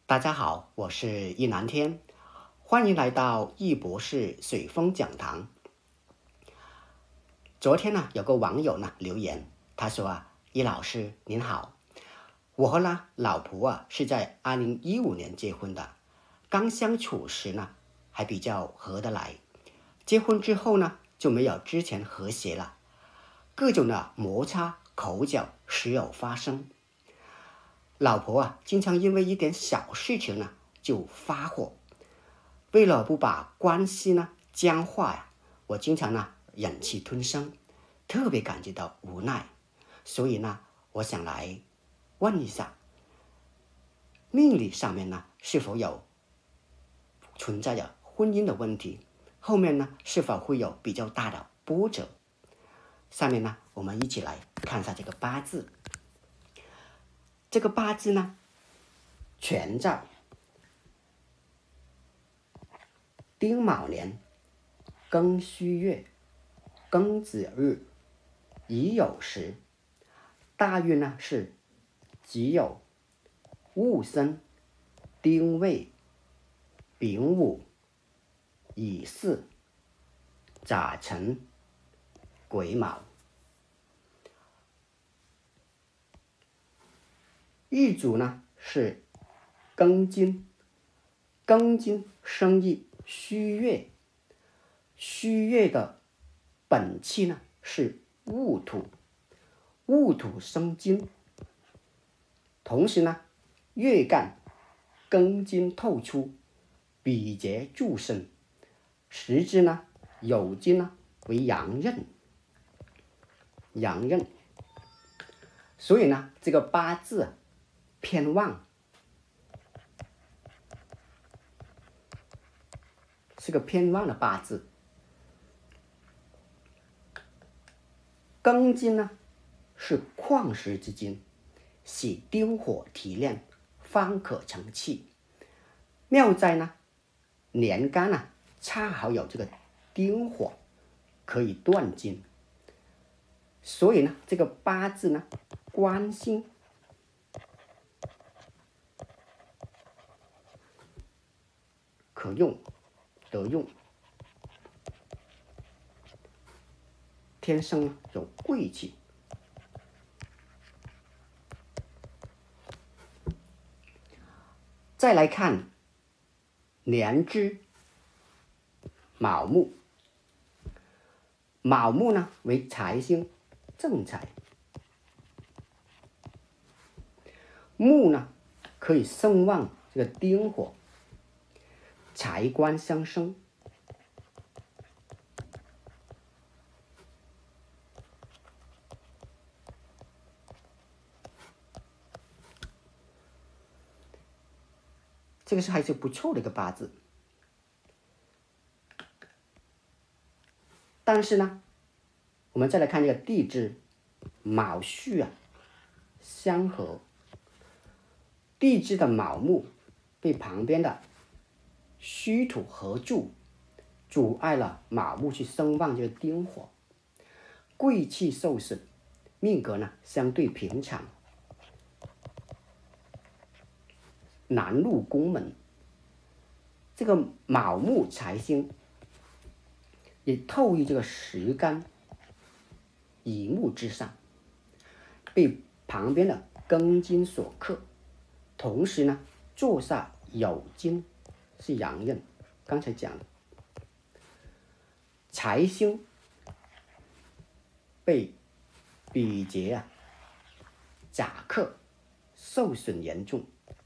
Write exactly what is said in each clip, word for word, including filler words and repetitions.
大家好，我是易南天，欢迎来到易博士水风讲堂。昨天呢，有个网友呢留言，他说啊，易老师您好，我和呢老婆啊是在二零一五年结婚的，刚相处时呢还比较合得来，结婚之后呢就没有之前和谐了，各种的摩擦口角时有发生。老婆啊，经常因为一点小事情呢就发火，为了不把关系呢僵化呀，我经常呢忍气吞声，特别感觉到无奈。所以呢，我想来问一下，命理上面呢是否有存在着婚姻的问题？后面呢是否会有比较大的波折？下面呢，我们一起来看一下这个八字。这个八字呢，全在丁卯年庚戌月庚子日乙酉时，大运呢是己酉、戊申、丁未、丙午、乙巳、甲辰、癸卯。日主呢是庚金，庚金生意戌月，戌月的本气呢是戊土，戊土生金，同时呢月干庚金透出，比劫助身，时支呢酉金呢为阳刃，阳刃，所以呢这个八字啊偏旺，是个偏旺的八字。庚金呢是矿石之金，喜丁火提炼，方可成器。妙在呢年干呢恰好有这个丁火可以断金，所以呢这个八字呢官星可用得用，天生有贵气。再来看年支卯木，卯木呢为财星正财，木呢可以生旺这个丁火，财官相生。这个是还是不错的一个八字，但是呢，我们再来看这个地支卯戌啊相合，地支的卯木被旁边的戌土合住，阻碍了卯木去生旺这个丁火，贵气受损，命格呢相对平常，难入宫门。这个卯木财星也透于这个时干乙木之上，被旁边的庚金所克，同时呢坐下酉金是阳刃，刚才讲的财星被比劫啊甲克，受损严重。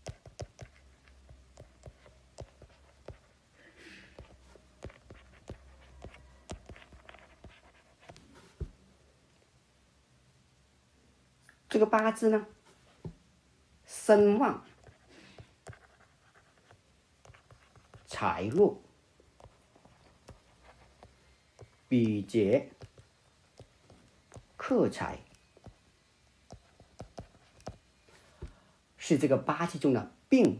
这个八字呢身旺财弱，比劫克财，是这个八字中的病。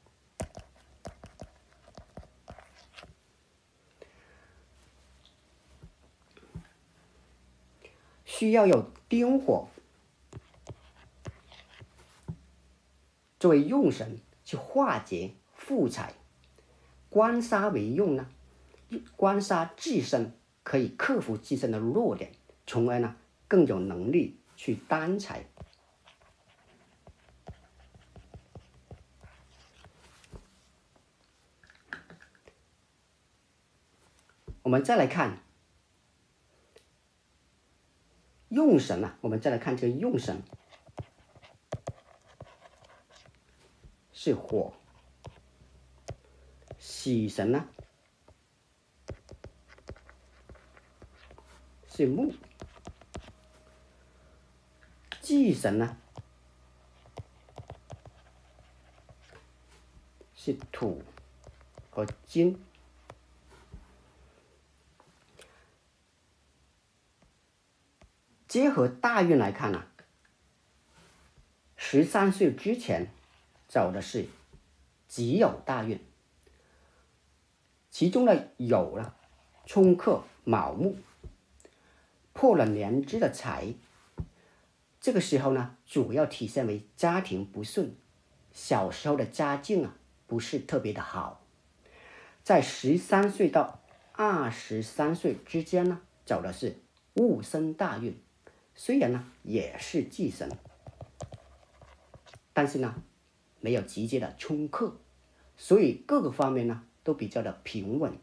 需要有丁火作为用神， 去化解负财。官杀为用呢，官杀自身可以克服自身的弱点，从而呢更有能力去担财。我们再来看用神啊，我们再来看这个用神是火，喜神呢是木，忌神呢是土和金。结合大运来看呢、啊，十三岁之前走的是己酉大运，其中的酉呢冲克卯木，破了年支的财。这个时候呢，主要体现为家庭不顺，小时候的家境啊不是特别的好。在十三岁到二十三岁之间呢，走的是戊申大运。虽然呢也是忌神，但是呢没有直接的冲克，所以各个方面呢都比较的平稳，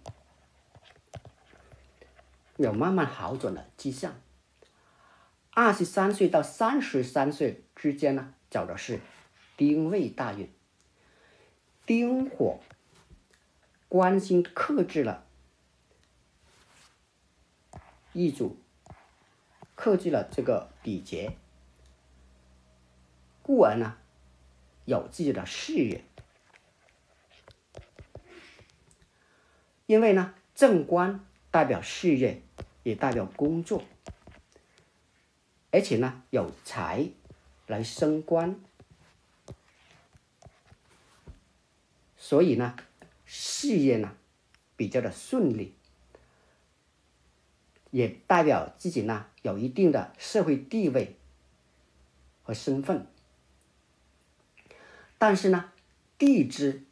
有慢慢好转的迹象。二十三岁到三十三岁之间呢，走的是丁未大运。丁火官星克制了一组。克制了这个比劫，故而呢有自己的事业。因为呢正官代表事业，也代表工作，而且呢有财来升官，所以呢事业呢比较的顺利，也代表自己呢有一定的社会地位和身份。但是呢地支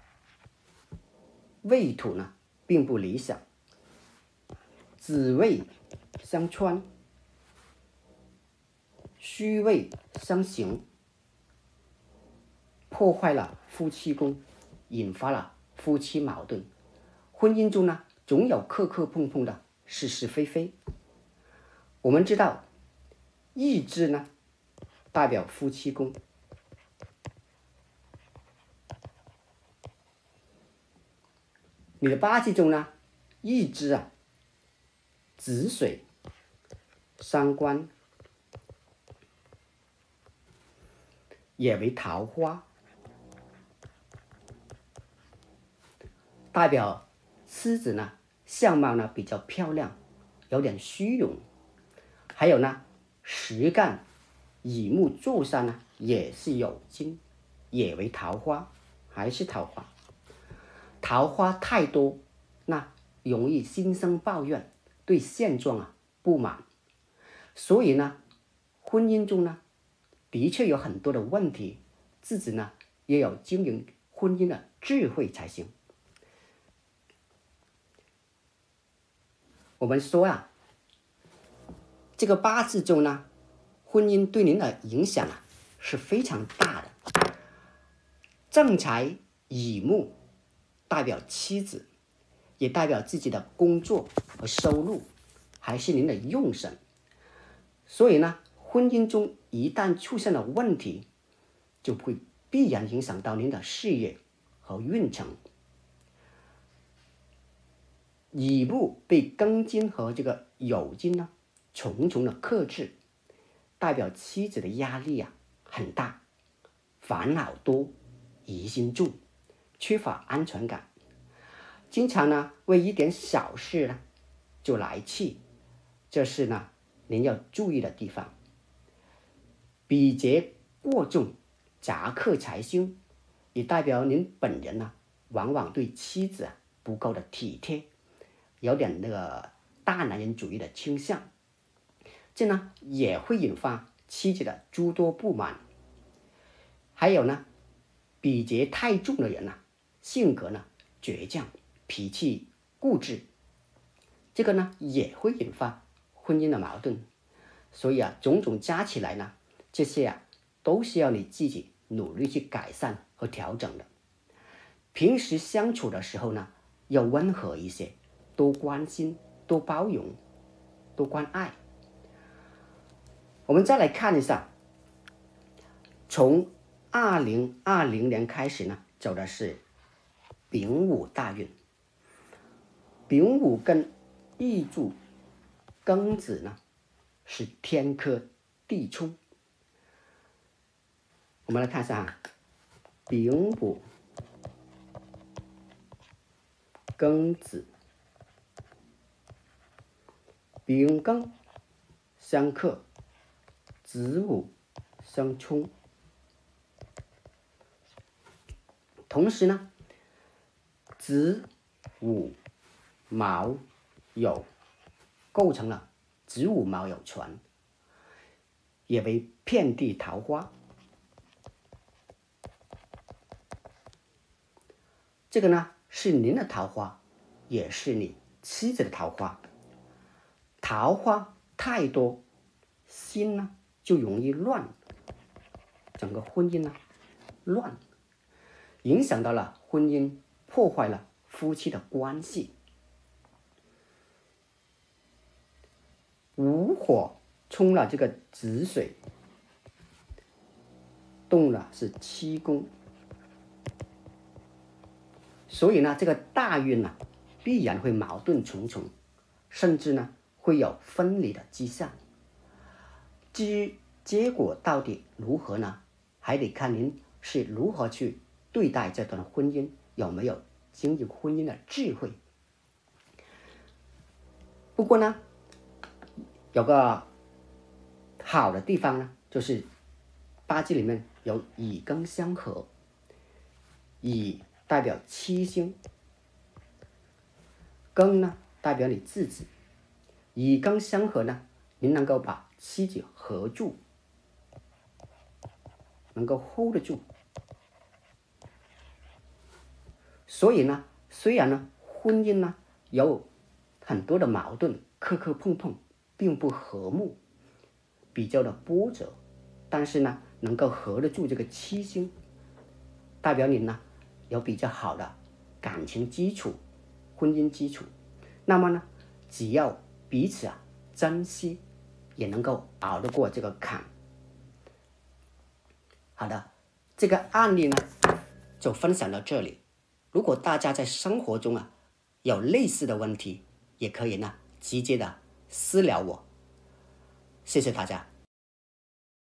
未土呢并不理想，子未相穿，戌未相刑，破坏了夫妻宫，引发了夫妻矛盾。婚姻中呢总有磕磕碰碰的是是非非。我们知道意志呢代表夫妻宫，你的八字中呢意志啊子水伤官，也为桃花，代表妻子呢相貌呢比较漂亮，有点虚荣。还有呢实干乙木坐上呢也是有金，也为桃花，还是桃花。桃花太多，那容易心生抱怨，对现状啊不满。所以呢婚姻中呢的确有很多的问题，自己呢也有经营婚姻的智慧才行。我们说啊，这个八字中呢，婚姻对您的影响啊是非常大的。正财乙木代表妻子，也代表自己的工作和收入，还是您的用神。所以呢，婚姻中一旦出现了问题，就会必然影响到您的事业和运程。乙木被庚金和这个酉金呢重重的克制，代表妻子的压力啊很大，烦恼多，疑心重，缺乏安全感，经常呢为一点小事呢就来气，这是呢您要注意的地方。比劫过重，杂克财星，也代表您本人呢往往对妻子啊不够的体贴，有点那个大男人主义的倾向，这呢也会引发妻子的诸多不满。还有呢比劫太重的人呢、啊，性格呢倔强，脾气固执，这个呢也会引发婚姻的矛盾。所以啊，种种加起来呢，这些啊都需要你自己努力去改善和调整的。平时相处的时候呢，要温和一些，多关心，多包容，多关爱。我们再来看一下，从二零二零年开始呢，走的是丙午大运。丙午跟乙柱、庚子呢是天克地冲。我们来看一下啊，丙午、庚子、丙庚相克，子午相冲。同时呢，子午卯酉构成了子午卯酉船，也为遍地桃花。这个呢是您的桃花，也是你妻子的桃花。桃花太多，心呢就容易乱，整个婚姻呢乱，影响到了婚姻，破坏了夫妻的关系。午火冲了这个子水，动了是七宫，所以呢，这个大运呢必然会矛盾重重，甚至呢会有分离的迹象。至于结果到底如何呢？还得看您是如何去对待这段婚姻，有没有经营婚姻的智慧。不过呢，有个好的地方呢，就是八字里面有乙庚相合，乙代表妻星，庚呢代表你自己，乙庚相合呢，您能够把妻子合住，能够 hold 得住。所以呢，虽然呢婚姻呢有很多的矛盾，磕磕碰碰，并不和睦，比较的波折，但是呢能够合得住这个七星，代表你呢有比较好的感情基础，婚姻基础。那么呢，只要彼此啊珍惜，也能够熬得过这个坎。好的，这个案例呢就分享到这里。如果大家在生活中啊有类似的问题，也可以呢直接的私聊我。谢谢大家。